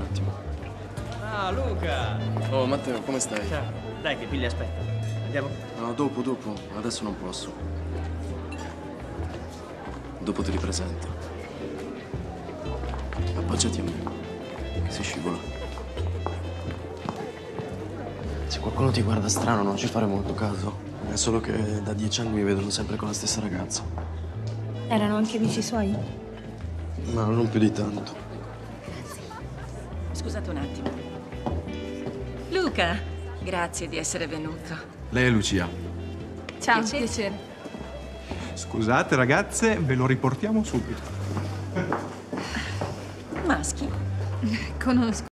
attimo. Ah, Luca! Oh, Matteo, come stai? Ciao. Dai che Billy aspetta. Andiamo? No, dopo. Adesso non posso. Dopo ti ripresento. Appoggiati a me. Si scivola. Se qualcuno ti guarda strano, non ci fare molto caso. È solo che da 10 anni mi vedono sempre con la stessa ragazza. Erano anche amici suoi? Ma non più di tanto. Scusate un attimo. Luca, grazie di essere venuto. Lei è Lucia. Ciao, Piacere. Scusate ragazze, ve lo riportiamo subito. Maschi? Conosco.